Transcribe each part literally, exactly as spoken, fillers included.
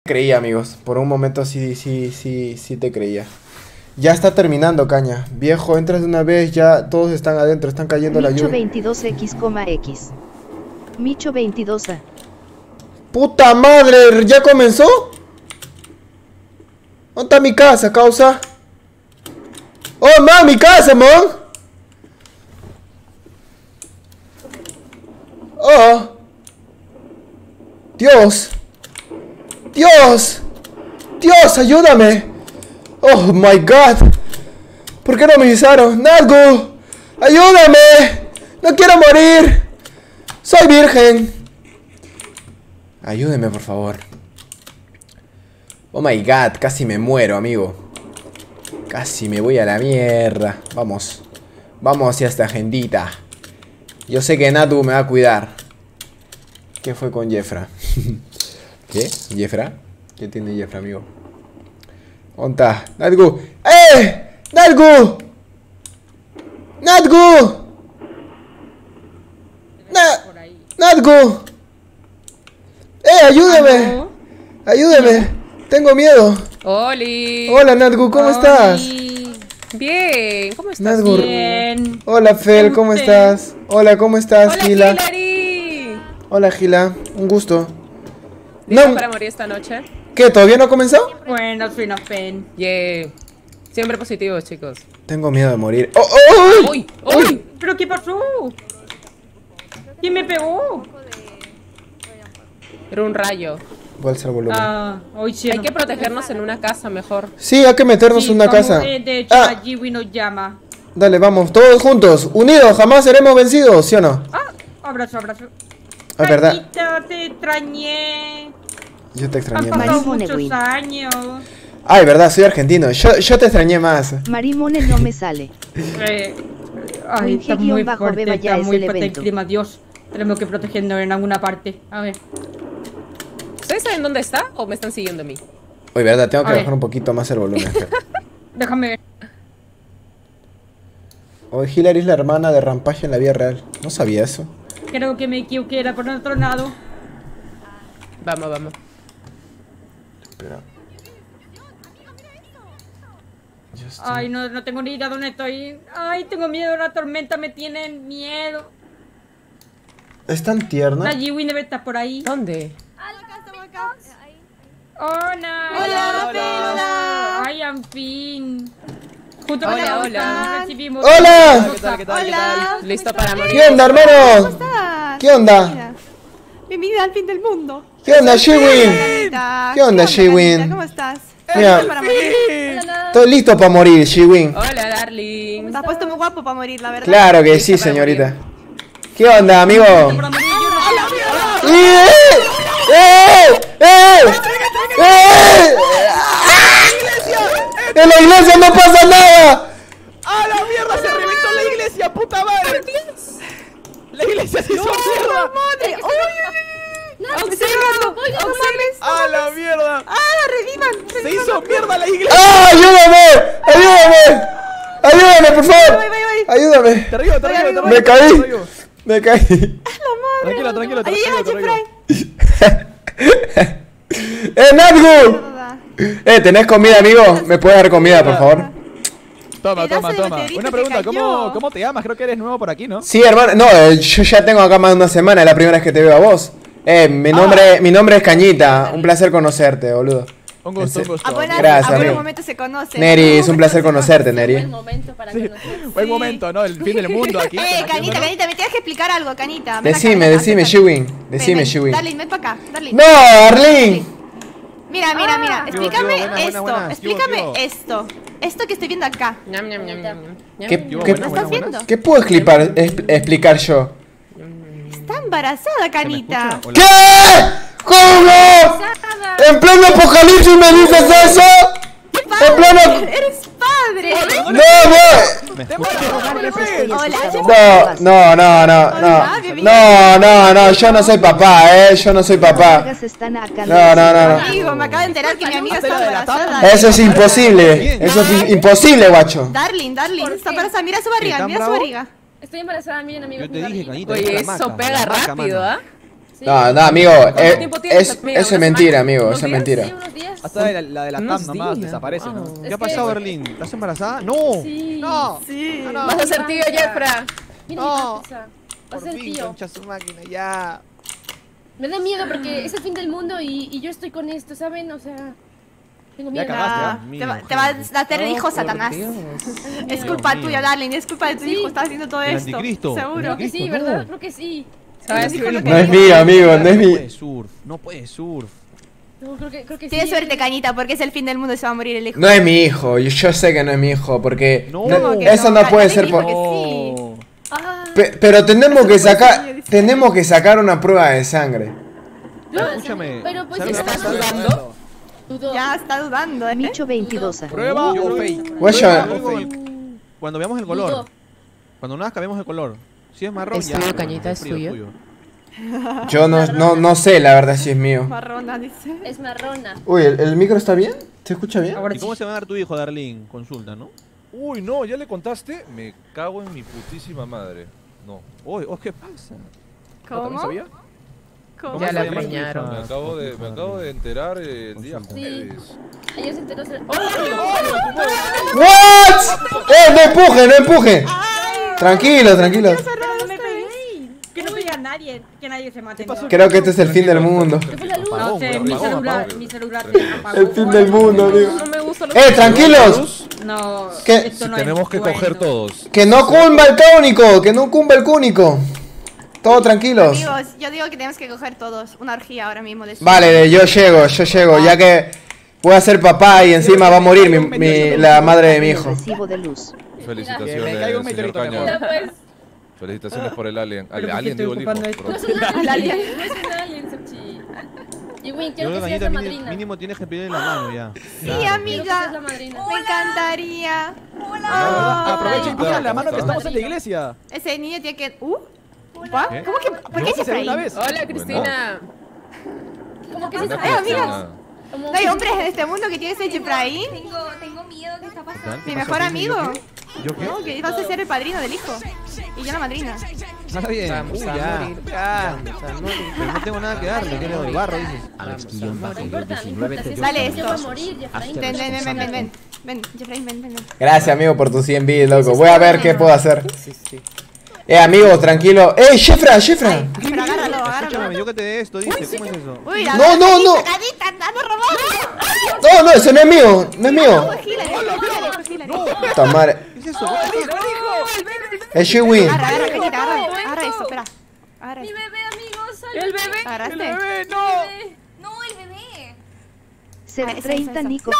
creía, amigos. Por un momento sí, sí, sí, sí te creía. Ya está terminando, caña. Viejo, entras de una vez, ya todos están adentro, están cayendo la lluvia. Micho veintidós X, X. Micho veintidós A. ¡Puta madre! ¿Ya comenzó? ¿Dónde está mi casa, causa? ¡Oh, man, mi casa, man! ¡Oh! ¡Dios! ¡Dios! ¡Dios, ayúdame! ¡Oh, my God! ¿Por qué no me avisaron? ¡Nazgûl! ¡Ayúdame! ¡No quiero morir! ¡Soy virgen! Ayúdeme, por favor. Oh my God, casi me muero, amigo. Casi me voy a la mierda. Vamos. Vamos hacia esta agendita. Yo sé que Natu me va a cuidar. ¿Qué fue con Jeffra? ¿Qué? ¿Jeffra? ¿Qué tiene Jeffra, amigo? ¿Dónde está? ¡Nazgûl! ¡Eh! ¡Nazgûl! ¡Nazgûl! ¡Nazgûl! ¡Eh, ayúdame! ¡Ayúdame! Tengo miedo. ¡Oli! Hola, Nazgûl, ¿cómo Oli. estás? Bien, ¿cómo estás? Nazgûl. Bien. Hola, Fel, ¿cómo estás? Hola, ¿cómo estás, Hola, Gila? Hilary. Hola, Gila, un gusto. ¿Listo No. para morir esta noche? ¿Qué? ¿Todavía no comenzó? Bueno, soy una pen. Yeah. Siempre positivos, chicos. Tengo miedo de morir. ¡Oh, oh, oh! ¡Uy! ¡Uy! ¿Pero qué pasó? ¿Quién me pegó? Era un rayo. Voy a alzar el volumen. Ah, hoy sí. Hay que protegernos en una casa mejor. Sí, hay que meternos en una vamos, casa. eh, de hecho, Ah, Jiwi nos llama. dale, vamos, todos juntos, unidos, jamás seremos vencidos, ¿sí o no? Ah, abrazo, abrazo. Es verdad. Anita, te extrañé. Yo te Han extrañé pasado más. Marimone, muchos Win. años. Ay, verdad, soy argentino. Yo, yo te extrañé más. Marimone no me sale. Eh, ay, está Winge muy bajo fuerte, beba ya está es muy el fuerte el evento. clima, Dios. Tenemos que protegernos en alguna parte. A ver. ¿Ustedes saben dónde está o me están siguiendo a mí? Oye, verdad, tengo que A ver. bajar un poquito más el volumen. Déjame ver. Oye, Hilary es la hermana de Rampage en la vida real. No sabía eso. Creo que me equivoqué, era por otro lado. Vamos, vamos. Espera. Yo estoy- Ay, no, no tengo ni idea dónde estoy. Ay, tengo miedo, la tormenta me tiene miedo. ¿Es tan tierna? La Jiwi debe estar por ahí. ¿Dónde? Hola. Hola, hola. Ay, en fin. Justo Hola, cuando hola. recibimos. ¡Hola! ¿Qué tal, qué tal, qué Hola. tal? ¿Listo para morir? ¿Qué onda, hermano? ¿Cómo estás? ¿Qué onda? Bienvenida. Bienvenida al fin del mundo. ¿Qué onda, Shewin? Canita. ¿Qué onda, Shewin? Canita? ¿Cómo estás? Mira. ¿Estás para morir? Estoy listo para morir, Shewin. Hola, darling. Te has puesto muy guapo para morir, la verdad. Claro que sí, señorita. ¿Qué onda, amigo? Para morir, yo no- ¡Eh! ¡Eh! ¡Eh! ¡Eh! ¡En la iglesia no pasa nada! ¡A la mierda! ¡Se reventó la iglesia, puta madre! ¡La iglesia se hizo mierda! ¡Madre! ¡Uy, uy, uy! ¡Obsérvalo! ¡No mames! ¡A la mierda! ¡Ah, revivan! ¡Se revivan. hizo mierda la iglesia! ¡Ah! ¡Ayúdame! ¡Ayúdame! ¡Ayúdame, por favor! Voy, voy, voy. ¡Ayúdame! Te arriba, te arriba, te arriba. Me caí. Me caí. Tranquilo, tranquilo, Ahí llega tranquilo, Jeffrey. tranquilo. ¡Eh, Nazgûl! Eh, ¿tenés comida, amigo? ¿Me puedes dar comida, por favor? Toma, Pedazo toma, de toma. meteorito Una que pregunta, cayó. ¿cómo, ¿cómo te llamas? Creo que eres nuevo por aquí, ¿no? Sí, hermano. No, eh, yo ya tengo acá más de una semana. Es la primera vez que te veo a vos. Eh, mi nombre, mi nombre es Cañita. Un placer conocerte, boludo. Un gusto, un A gusto. buenas, Gracias, a buenos amigo. momentos se conocen. Neri, es un placer conocerte, Buen Neri. momento para Sí, conocer. buen momento, ¿no? El fin del mundo aquí. Eh, Canita, conociéndonos. Canita, me tienes que explicar algo, Canita. Ven acá, Decime, ven acá, decime, acércate. Shewin. Ven, Decime, ven. Shewin. Darling, ven para acá, Darling. ¡No, Arlene! Mira, mira, mira, ¿Qué hubo, explícame qué hubo? Buenas, esto, buenas, buenas. ¿Qué hubo, explícame qué hubo? esto. Esto que estoy viendo acá. Ñam, ñam, ñam, ñam, ñam. ¿Qué, Yo, qué- buena, ¿Lo buena, estás buena. viendo? qué puedo explicar, es- explicar yo? Está embarazada, ¿Se me Canita. escucha? Hola. ¿Qué? ¿Cómo? ¿En pleno apocalipsis me dices eso? En pleno... ¡Eres padre! No, no. ¿Me Te escuchas? mando lugares que estoy Hola. escuchando. No, no, no, no, no. No, no, no, yo no soy papá, eh. Yo no soy papá. Las están acá. No, no, no, no. Amigo, me acabo de enterar que mi amiga está Hazte la de la embarazada. tapa. Eso es imposible. Eso es i- imposible, guacho. Darling, Darling, está embarazada. Mira su barriga, ¿Tan mira su bravo? barriga. Estoy embarazada, miren, amigo. Yo te dije, Canita. Oye, esta eso maca, pega la maca, rápido, mano. ¿ah? Sí. No, no, amigo. ¿Cuánto eh, tiempo tienes, es, amigo? eso es ¿Una mentira, semana? amigo. ¿Unos Eso es días? mentira. Sí, unos días. Hasta la, la de la Unos T A M nomás días, desaparece, ¿no? wow. ¿Qué Es ha pasado, que- Berlín? ¿Estás embarazada? ¡No! Sí. ¡No! Sí. No, no. Vas a ser tío, Jeffra. Mira, No. mi Va a Por ser fin, tío. concha su máquina, ya. Me da miedo porque es el fin del mundo y, y yo estoy con esto, ¿saben? O sea, tengo Ya miedo. cagaste, Ah, ¿eh? te, va- Mío, te vas gente. a hacer el hijo, por Satanás. Dios. Es culpa Dios tuya, mío. darling. Es culpa de tu Sí. hijo. Estás haciendo todo El esto. anticristo. Seguro. Creo que sí, Cristo, ¿verdad? no. Creo que sí. ¿Sabes? Dijo lo que No es dijo. mío, amigo. No es No mío. puede surf, no puede surf. No, creo que, creo que Tienes sí. suerte, Cañita, porque es el fin del mundo y se va a morir el hijo. No es mi hijo. Yo, yo sé que no es mi hijo. Porque. No. no- ¿Cómo que eso no? no puede Dale, ser dijo por. que No. Ah, Pe- pero tenemos que Eso no puede sacar. ser, dice. Tenemos que sacar una prueba de sangre. no, Escúchame. Pero pues ¿sabes está lo que pasa? dudando? Dudó. Ya está dudando, ¿eh? Micho veintidós. Prueba Yo o creo- fake. Guaya. Luego el- Cuando veamos el color. Dudó. Cuando nazca vemos el color. Si es marrón, ¿Es ya. tuyo, Cañita? ¿Es frío, tuyo? Yo no, no, no sé, la verdad, si es mío. Marrona, dice. Es marrona. Uy, ¿el, el micro está bien? ¿Se escucha bien? Ahora ¿Y cómo se va a dar tu hijo, Darlene? Consulta, ¿no? Uy, no, ¿ya le contaste? Me cago en mi putísima madre. No. Uy, oh, ¿qué pasa? ¿Cómo? ¿No sabía? ¿Cómo? Ya la se llama tu preñaron. Me hija? acabo de, me acabo de enterar eh, el día Consulta. jueves. Ayer se enteró. ¡Oh! ¿What? ¡Eh, no empuje, no empuje! Tranquilo, tranquilo. Pero no me pegué. Que no pegue a nadie. Que nadie se mate. pasó? No. Creo que este es el fin del mundo. ¿Qué fue la luz? Apagón, No sé, pero mi apagón, celular, apagón. mi celular se apagó. El fin del mundo, amigo. No me gusta lo ¡Eh, tranquilos! No, ¿Qué? esto no es Tenemos que bueno. coger todos. Que no cumba el cúnico, que no cumba el cúnico. Todos tranquilos. Amigos, yo digo que tenemos que coger todos una orgía ahora mismo. De Vale, yo llego, yo llego, ya que voy a ser papá y encima va a morir mi, mi- la madre de mi hijo. Recibo de luz. Felicitaciones, Que me caiga un señor meteorito Caña. Ya pues. Felicitaciones por el alien. Pero Al, ¿por qué alien estoy digo el hijo. ocupando esto? No perdón. es un alien. Al alien. No es un alien, Sepchi. Y Win, Yo quiero creo que que seas la Cañita madrina. mínimo, mínimo tienes que pedirle la mano ya. Sí, Claro, Quiero que amiga. seas la madrina. Me encantaría. Ah, Aprovecha y Ay, pídale la ¿cómo mano que está? estamos en la iglesia. Ese niño tiene que. ¿Uh? ¿What? ¿Qué? ¿Cómo que? ¿Por qué No, es que sea una Efraín? vez. Hola, Cristina. ¿Cómo que Buena se Ay, amigas. Cristina. ¿No hay hombres en este mundo que tienen ese Efraín? Tengo, tengo miedo, ¿qué está pasando? ¿Qué Mi pasó, mejor Disney? ¿Yo amigo. qué? ¿Yo qué? No, que vas a ser el padrino del hijo. Y yo la madrina. Está bien. Vamos Uy, a ya. morir. Ya. Vamos a morir. Pero no tengo nada que darle, que le barro, dices. No importa, no importa. Si es Dale un niño esto. va a morir, Efraín. Ven, ven, ven, ven, ven, ven. Ven, Jeffrey, ven, ven, ven. Gracias, amigo, por tus cien bits, loco. Voy a ver qué puedo hacer. Sí, sí. Eh, amigo, tranquilo. ¡Eh, Shefra, Shefra! Pero agárralo, Escúchame, agárralo. yo que te dé esto, dice. ¿Cómo es eso? Uy, la No, no, no. Cadita, anda robando. No, no, ese no es mío, no es mío. Agarra, Puta madre. ¿Qué es eso? Es Shewin. agarra, Cañita, agarra. Agarra eso, espera. Agarra Mi eso. bebé, amigos, salve. El bebé. ¿Agarraste? bebé, no! No, el bebé. Ser Ah, eso, treinta eso, eso. Nico.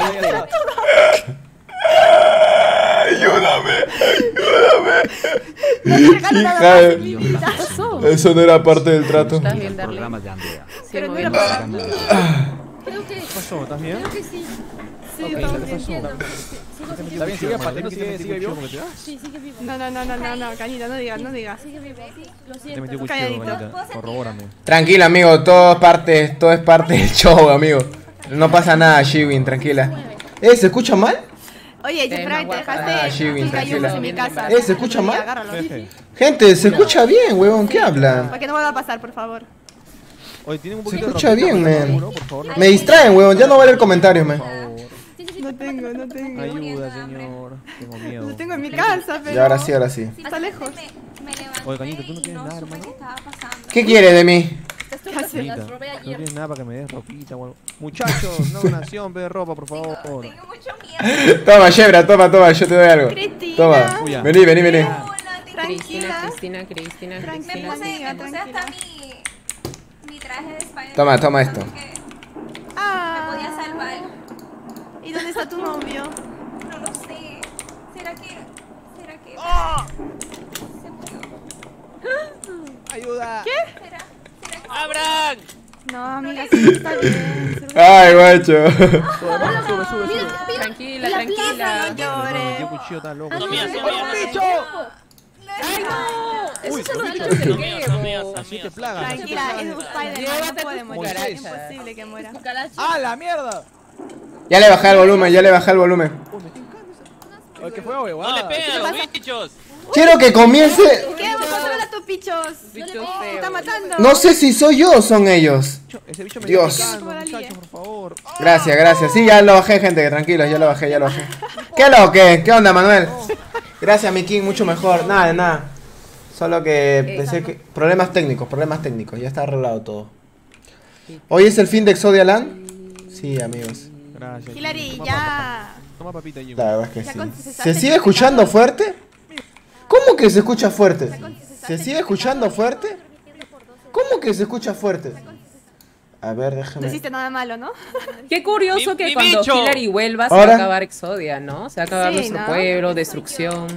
Hija de- ¿Qué pasó? Eso no era parte del trato. ¿Estás bien, Darlene? Sí, Pero no muy era bien. para mí. Creo que, ¿Qué pasó? ¿Estás bien? creo que sí. Sí, Ok, estamos ¿qué pasó? sintiendo. Sigo Está sintiendo. bien, sigue pateando, sigue, sigue vivo. Sí, sigue vivo. No, no, no, no, no, no, Cañita, no digas, no digas. Sigue vivo. Lo Te siento. metí lo cuchillo, Calladito. Cañita. Corrobórame. Tranquila, amigo, todo es parte, todo es parte del show, amigo. No pasa nada, Shewin, tranquila. Eh, ¿se escucha mal? Oye, Jeffrey, te Ah, dejaste Shewin, tus gallumbos tranquila. en mi casa. Eh, ¿se escucha mal? Agárralo. Jeje. Gente, se escucha bien, huevón, ¿qué hablan? Para que no vuelva a pasar, por favor. Oye, tienen un Se poquito de escucha ropita bien, para cada man. uno, por favor. Me distraen, huevón, ya no voy a leer comentarios, man. Sí, sí, sí. No tengo, no tengo. Ayuda, señor. Tengo miedo. Lo tengo en mi casa, pero. Y ahora sí, ahora sí. Está lejos. Me, me levanté Oye, Cañita, ¿tú no y tienes no nada, supe hermano? qué estaba pasando. ¿Qué quiere de mí? Estas turcas hace? me Cañita, las robé no ayer. tienes nada para que me des ropita o algo. Muchachos, no donación, ve de ropa, por favor. Tengo mucho miedo. Toma, Shebra, toma, toma, yo te doy algo. Cristina. Toma, Uy, ya. vení, vení, vení. Hola, tengo- Tranquila. Cristina, Cristina, Cristina, Me Cristina. puse, amiga, me puse tranquila. hasta mi, mi traje de Spider-Man. Toma, toma esto. pensando que Me Ah. podía salvar. ¿Y dónde está tu novio? No lo sé. ¿Será que...? ¿Será que...? Se murió. Ayuda. ¿Será? ¿Será que...? No, amiga, sí está bien. Ay, guacho. Sube, sube, sube, sube. Tranquila, tranquila. No llores. Me dio cuchillo tan loco. bicho! ¡Ay, no! Eso Uy, se lo son han bichos. hecho de Así te plagas. Tranquila, es un Spider-Man. Llévate No puede tus morir. Es cucarachas. imposible que muera. Cucaracha. ¡Ah, la mierda! Ya le bajé el volumen, ya le bajé el volumen. Oye, ¿qué fue, huevada? ¡No le peguen a los bichos! Quiero que comience. ¿Qué? ¿Vos vas a ver a tu gato, pichos. Bichos Se feos. está matando. No sé si soy yo o son ellos. Ese bicho me Dios. está picando, muchachos, por favor. Gracias, gracias. Sí, ya lo bajé, gente, tranquilos, ya lo bajé, ya lo bajé. ¿Qué lo qué? ¿Qué onda, Manuel? Gracias, mi King, mucho mejor. Nada, de nada. Solo que pensé que... Problemas técnicos, problemas técnicos. Ya está arreglado todo. ¿Hoy es el fin de Exodia Land? Sí, amigos. Gracias. Hilary, Toma ya. papa. Toma papita, Jimmy. La verdad es que Ya sí. con- se está ¿Se sigue escuchando fuerte? ¿Cómo que se escucha fuerte? ¿Se sigue escuchando fuerte? ¿Cómo que se escucha fuerte? A ver, No déjame... hiciste nada malo, ¿no? Qué curioso Mi- que mi cuando bicho. Hillary vuelva se Ahora. va a acabar Exodia, ¿no? Se va a acabar Sí, nuestro ¿no? pueblo, destrucción.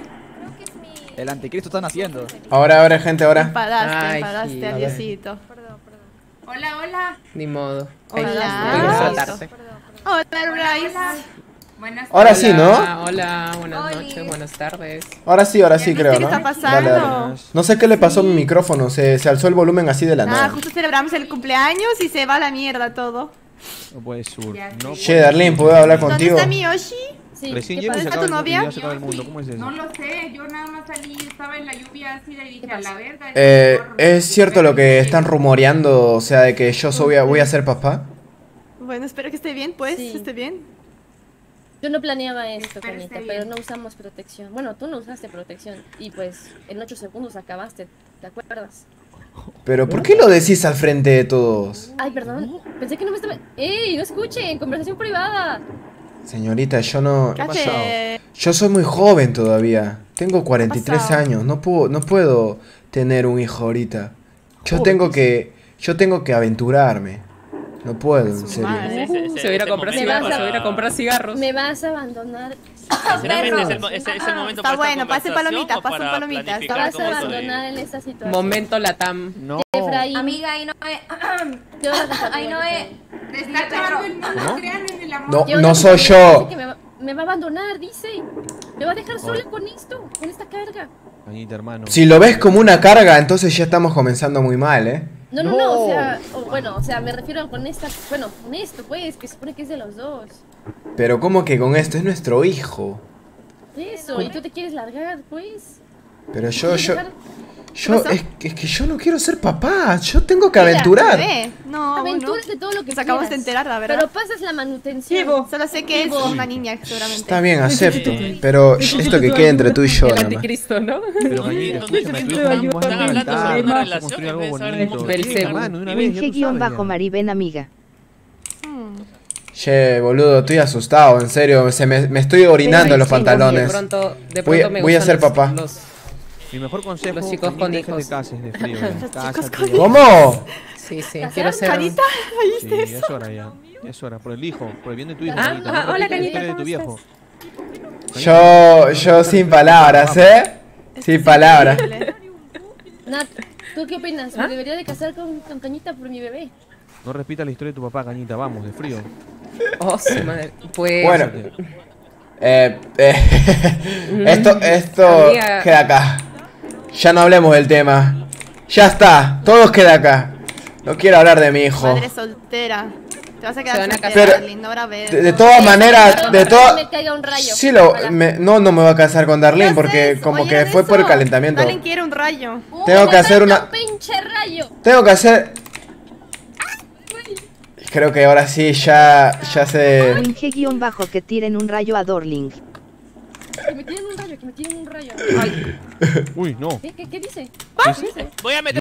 El anticristo están haciendo. Ahora, ahora, gente, ahora. Empadaste, Ay, empadaste, Gil. adiosito. Hola, hola. Ni modo. Hola. Hay que soltarse. Hola, Bryce. Buenas Ahora Hola, sí, ¿no? Hola, buenas Oli. noches, buenas tardes. Ahora sí, ahora sí, ¿Viste creo, qué ¿no? está pasando? Dale, dale. No sé qué le pasó a mi micrófono, se, se alzó el volumen así de la Nada, nada. justo celebramos el cumpleaños y se va a la mierda todo. No puede sur. No Che, Darlene, ¿puedo hablar ¿Dónde contigo? está mi Yoshi? Sí, Recién ¿qué llego y se pasa? acaba tu el mundo y novia? ya se acaba el mundo. ¿Cómo es eso? No lo sé, yo nada más salí, estaba en la lluvia así de dije a la verga. Eh, ¿es cierto lo que están rumoreando, o sea, de que yo soy, voy a ser papá? Bueno, espero que esté bien, pues, Sí. esté bien. Yo no planeaba esto, Pero Canita, está pero bien. no usamos protección. Bueno, tú no usaste protección y pues en ocho segundos acabaste, ¿te acuerdas? Pero, ¿por qué lo decís al frente de todos? Ay, perdón, pensé que no me estaba... ¡Ey, no escuchen! ¡Conversación privada! Señorita, yo no... Cache. Yo soy muy joven todavía. Tengo cuarenta y tres pasado? años. No puedo, no puedo tener un hijo ahorita. Yo tengo que... Yo tengo que aventurarme. No puedo, en serio. madre. Ese- ese- Uh, se va a ir a ese comprar momento cigarros, para- se va a ir a comprar cigarros. Me vas a abandonar. Sinceramente, es el, mo- es, el- es el momento Está para bueno, esta pasen conversación palomitas, o pasen para palomitas, planificar Me vas a cómo esto de- abandonar en esa situación. Momento Latam. No. Efraín, Amiga, ahí no es. ¿qué vas a hacer? Ahí no es. Te está acabando el mundo, ¿Cómo? crean en el amor. No, ¿Qué no onda? soy Dice yo. que Me va, me va a abandonar, dice. Me va a dejar sola con esto, con esta carga. Cañita, hermano. Si lo ves como una carga, entonces ya estamos comenzando muy mal, ¿eh? No, no, no, o sea, o, bueno, o sea, me refiero con esta, bueno, con esto, pues, que se supone que es de los dos. Pero ¿cómo que con esto? Es nuestro hijo. Eso, y tú te quieres largar, pues. Pero yo, yo... Dejar- Yo, pasó? es, es que yo no quiero ser papá. Yo tengo que Mira, aventurar. Bebé. No, bueno. Aventúrate todo lo que Nos acabamos de quieras, enterar, la verdad. Pero pasas la manutención. Chivo. Solo sé que es Vivo. una niña, seguramente. Está bien, acepto. Pero esto que quede entre tú y yo, El nada más. anticristo, ¿no? Pero Cañita, ¿Dónde escúchame, se tú están estás están hablando sobre vamos una a relación construir en algo vez de saber bonito. cómo- Belcebú. Sí, hermano, de una vez, ya tú sabes Winge-bajo ya. Maribén amiga. Che, boludo, estoy asustado, en serio. Se me, me estoy orinando en los Sí, De pantalones. pronto, de Voy- pronto me voy a gustan ser los- papá. los- Mi mejor consejo, Los chicos Cañita, con es que hijos. te cases de frío. ya. Cásate. con ya. ¿Cómo? Sí, sí, quiero ser... Carita, Sí, ya es hora ya. Ya es hora. Por el hijo, por el bien de tu hijo. Ah, Cañita. ah, No hola, repitas la Cañita, historia de tu ¿cómo viejo. Yo, yo sin palabras, ¿eh? Sin palabras. Nat, ¿tú qué opinas? ¿Ah? ¿Me debería de casar con, con Cañita por mi bebé? No repita la historia de tu papá, Cañita. Vamos, de frío. Oh, su madre. Pues... Bueno. Eh, eh, esto, esto Amiga. queda acá. Ya no hablemos del tema. Ya está, todos queda acá. No quiero hablar de mi hijo. madre soltera. Te vas a Se quedar van a soltera, casar. Darling, no habrá ver. De, de todas maneras, de Que todas... me caiga un rayo. Sí, lo, Ojalá. me- no, no me voy a casar con Darlene porque como que fue por el calentamiento. Darling quiere un rayo. Uh, Tengo me que hacer caiga una- un pinche rayo. Tengo que hacer... Creo que ahora sí, ya, ya sé... Winge-bajo que tiren un rayo a Dorling. Que me tiren un rayo, que me tiren un rayo. Ay, Uy, no. ¿qué, qué, qué dice? Voy a meter